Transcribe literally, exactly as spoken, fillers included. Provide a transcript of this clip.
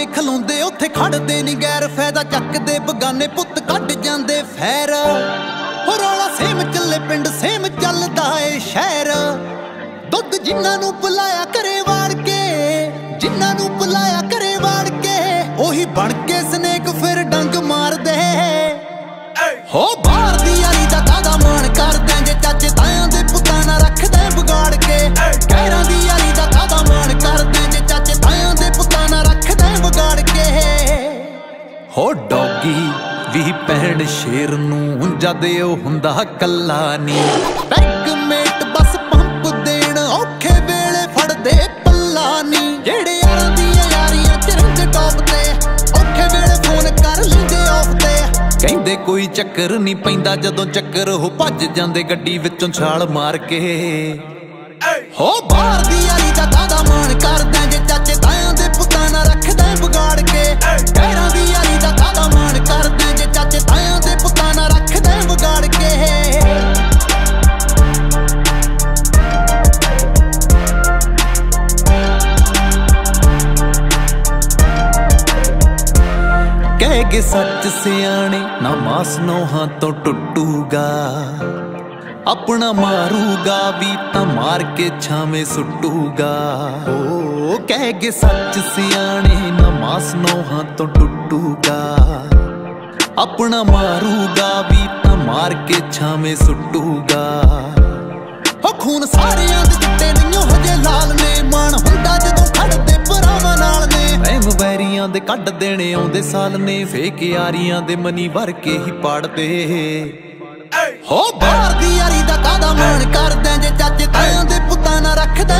ਦੇ ਖਲੋਂਦੇ ਉੱਥੇ ਖੜਦੇ ਨੀ ਗੈਰ ਫਾਇਦਾ ਚੱਕਦੇ ਬਗਾਨੇ ਪੁੱਤ ਕੱਢ ਜਾਂਦੇ ਫੈਰ ਹੋ ਰੌਲਾ ਸੇਮ ਚੱਲੇ ਪਿੰਡ ਸੇਮ ਚੱਲਦਾ ਏ ਸ਼ਹਿਰ ਦੁੱਧ ਜਿਨ੍ਹਾਂ ਨੂੰ ਪਿਲਾਇਆ ਘਰੇ ਵਾੜ ਕੇ ਜਿਨ੍ਹਾਂ ਨੂੰ ਪਿਲਾਇਆ ਘਰੇ ਵਾੜ ਕੇ ਉਹੀ ਬਣ ਕੇ ਸਨੇਕ ਫਿਰ ਡੰਗ ਮਾਰਦੇ ਹੋ ਬਾਹਰ ਦੀ ਯਾਰੀ ਦਾ ਕਾਦਾ ਮਾਣ ਕਰਦੇ ਜੇ ਚਾਚੇ ਤਾਇਆਂ ਦੇ ਪੁੱਤਾਂ ਨਾਲ ਰੱਖਦੇ ਵਿਗਾੜ ਕੇ ਕਹਿਰਾਂ ਦੀ ਯਾਰੀ ਦਾ ਕਾਦਾ ਮਾਣ ਕਰਦੇ ਜੇ ਚਾਚੇ ਤਾਇਆਂ ਦੇ ਪੁੱਤਾਂ ਨਾਲ ਰੱਖਦੇ ਵਿਗਾੜ ਕੇ ਹੋ ਡੌਗੀ ਵੀ ਭੈਣ ਸ਼ੇਰ ਨੂੰ ਜਦ ਉਹ ਹੁੰਦਾ ਕੱਲਾ ਨੀ ਪੈਗ ਮੇਟ ਬਸ ਪੰਪ ਦੇਣ ਔਖੇ ਵੇਲੇ ਫੜਦੇ ਪੱਲਾ ਨੀ ਜਿਹੜੇ ਯਾਰਾਂ ਦੀਆਂ ਯਾਰੀਆਂ ਚ ਰਹਿੰਦੇ ਟੌਪ ਤੇ ਔਖੇ ਵੇਲੇ ਫੋਨ ਕਰ ਲੈਂਦੇ ਆਫ ਤੇ ਕਹਿੰਦੇ ਕੋਈ ਚੱਕਰ ਨਹੀਂ ਪੈਂਦਾ ਜਦੋਂ ਚੱਕਰ ਉਹ ਭੱਜ ਜਾਂਦੇ ਗੱਡੀ ਵਿੱਚੋਂ ਛਾਲ ਮਾਰ ਕੇ ਹੋ ਬਾਹਰ ਦੀ ਯਾਰੀ ਦਾ ਕਾਦਾ ਮਾਣ ਕਰਦੇ ਜੇ ਚਾਚੇ ਤਾਇਆਂ ਦੇ ਪੁੱਤਾਂ ਨਾਲ ਰੱਖਦੇ ਵਿਗਾੜ ਕੇ ਕਹਿਰਾਂ ਦੀ ਯਾਰੀ ਦਾ ਕਾਦਾ ਮਾਣ ਕਰਦੇ ਜੇ ਚਾਚੇ ਤਾਇਆਂ ਦੇ ਪੁੱਤਾਂ ਨਾਲ ਰੱਖਦੇ ਵਿਗਾੜ ਕੇ ਕਹਿ ਗਏ ਸੱਚ ਸਿਆਣੇ ਨਾ ਮਾਸ ਨੋਹਾਂ ਤੋਂ ਟੁੱਟੂਗਾ ਆਪਣਾ ਮਾਰੂਗਾ ਵੀ ਤਾਂ ਮਾਰ ਕੇ ਛਾਵੇਂ ਸੁੱਟੂਗਾ ਓ ਕਹਿ ਗਏ ਸੱਚ ਸਿਆਣੇ ਨਾ ਮਾਸ ਨੋਹਾਂ ਤੋਂ ਟੁੱਟੂਗਾ ਆਪਣਾ ਮਾਰੂਗਾ ਵੀ ਤਾਂ ਮਾਰ ਕੇ ਛਾਵੇਂ ਸੁੱਟੂਗਾ ਹੋ ਖੂਨ ਸਾਰਿਆਂ ਦੇ ਚਿੱਟੇ ਨਹੀਂਓ ਹਜੇ ਲਾਲ ਨੇ ਮਾਣ ਹੁੰਦਾ ਜਦੋਂ ਖੜਦੇ ਭਰਾਵਾਂ ਨਾਲ ਨੇ ਰਹਿਮ ਵੈਰੀਆਂ ਦੇ ਕੱਢ ਦੇਣੇ ਆਉਂਦੇ ਸਾਲ ਨੇ ਫੇਕ ਯਾਰੀਆਂ ਦੇ ਮਨੀ ਭਰ ਕੇ ਹੀ ਪਾੜਦੇ ਹੋ ਬਾਹਰ ਦੀ ਯਾਰੀ ਦਾ ਕਾਦਾ ਮਾਣ ਕਰਦੇ ਜੇ ਚਾਚੇ ਤਾਇਆਂ ਦੇ ਪੁੱਤਾਂ ਨਾਲ ਰੱਖਦੇ